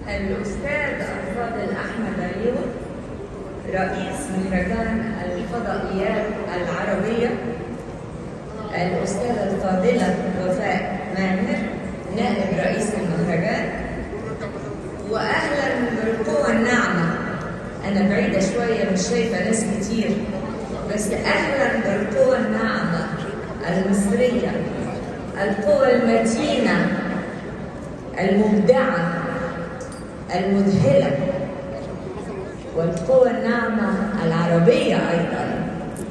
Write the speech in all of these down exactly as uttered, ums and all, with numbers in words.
الأستاذ الفاضل أحمد أيوب رئيس مهرجان الفضائيات العربية، الأستاذة الفاضلة وفاء ماهر نائب رئيس المهرجان، وأهلا بالقوى الناعمة. أنا بعيدة شوية مش شايفة ناس كتير، بس أهلا بالقوى الناعمة المصرية، القوى المتينة المبدعة المذهلة، والقوى الناعمة العربية أيضا.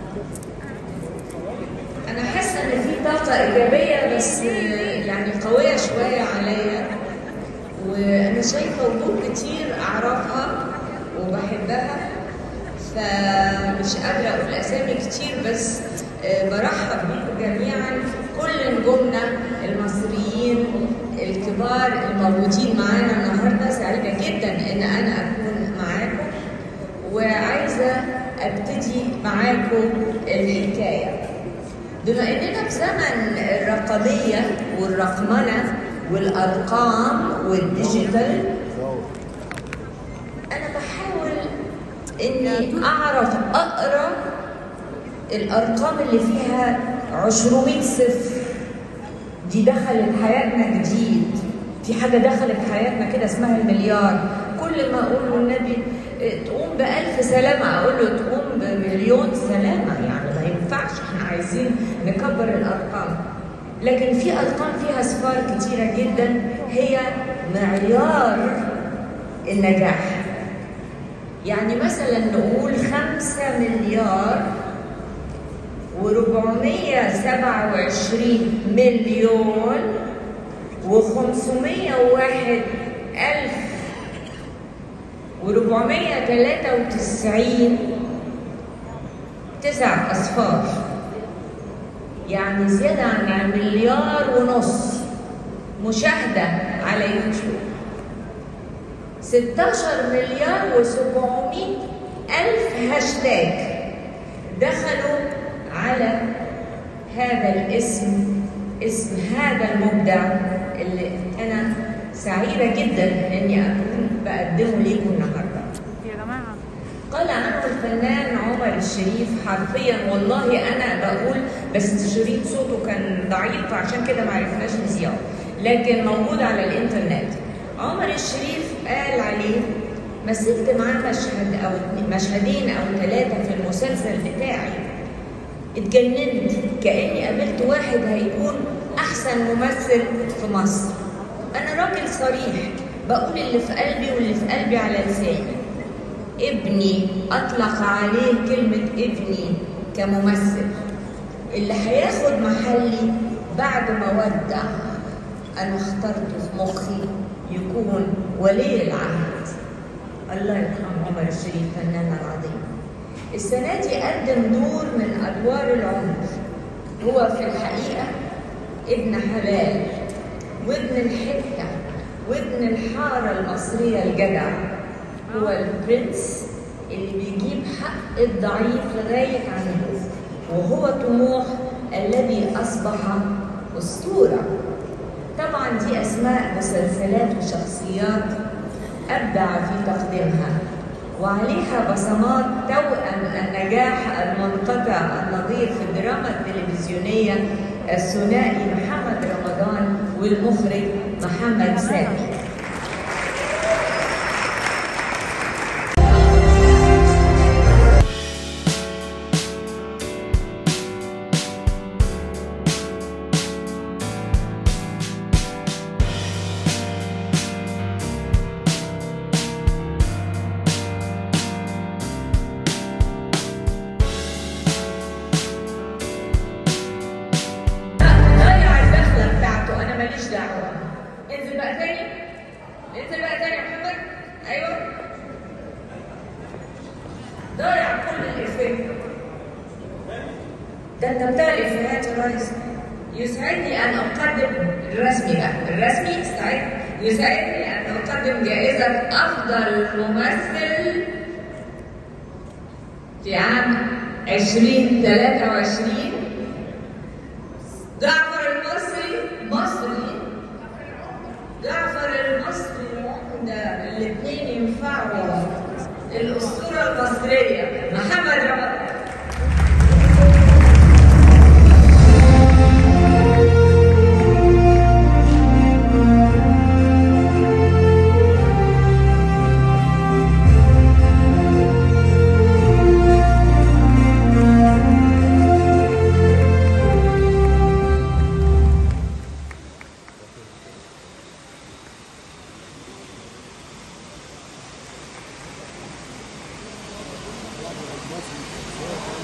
أنا حاسة إن في طاقة إيجابية بس يعني قوية شوية عليا، وأنا شايفة وجوه كتير أعرفها وبحبها، فمش قادرة أقول أسامي كتير، بس برحب بيكم جميعا، كل نجومنا المصريين الكبار الموجودين معانا النهارده. سعيدة جدا إن أنا أكون معاكم، وعايزة أبتدي معاكم الحكاية. بما إننا في زمن الرقمية والرقمنة والأرقام والديجيتال، أنا بحاول إني أعرف أقرأ الأرقام اللي فيها عشرمية صفر. دي دخلت حياتنا جديد، في حاجة دخلت حياتنا كده اسمها المليار. كل ما أقول له النبي تقوم بألف سلامة أقول له تقوم بمليون سلامة، يعني ما ينفعش، احنا عايزين نكبر الأرقام. لكن في أرقام فيها صفار كتيرة جدا هي معيار النجاح. يعني مثلا نقول خمسة مليار وربعمية سبعة وعشرين مليون وخمسمية وواحد ألف وربعمية تلاتة وتسعين، تسع أصفار، يعني زيادة عن مليار ونص مشاهدة على يوتيوب. ستاشر مليار وسبعمية ألف هاشتاج دخلوا على هذا الاسم، اسم هذا المبدع اللي أنا سعيدة جدا إني أكون بقدمه ليكم النهارده. يا جماعة قال عنه الفنان عمر الشريف حرفيا، والله أنا بقول بس شريط صوته كان ضعيف فعشان كده ما عرفناش نذيعه، لكن موجود على الإنترنت. عمر الشريف قال عليه: مثلت معاه مشهد أو مشهدين أو ثلاثة في المسلسل بتاعي، اتجننت كأني قابلت واحد هيكون أحسن ممثل في مصر. أنا راجل صريح، بقول اللي في قلبي واللي في قلبي على لساني. ابني أطلق عليه كلمة ابني كممثل، اللي هياخد محلي بعد ما ودع أنا اخترته في مخي يكون ولي العهد. الله يرحم عمر الشريف فنان العظيم. السنة دي قدم دور من أدوار العمر، هو في الحقيقة ابن حلال وابن الحتة وابن الحارة المصرية الجدع، هو البرنس اللي بيجيب حق الضعيف لغاية عنده، وهو طموح الذي أصبح أسطورة. طبعا دي أسماء مسلسلات وشخصيات أبدع في تقديمها، وعليها بصمات توأم النجاح المنقطع النظير في الدراما التلفزيونية الثنائي محمد رمضان والمخرج محمد سامي. ماليش دعوة. انزل بقى تاني، انزل بقى تاني يا محمد. ايوه ضايع كل الافيه ده، انت بتاع الافيهات يا ريس. يسعدني ان اقدم الرسمي بقى، الرسمي استعد. يسعدني ان اقدم جائزة افضل ممثل في عام عشرين تلاتة وعشرين جعفر المصري. مصري جعفر المصري العمدة مصر.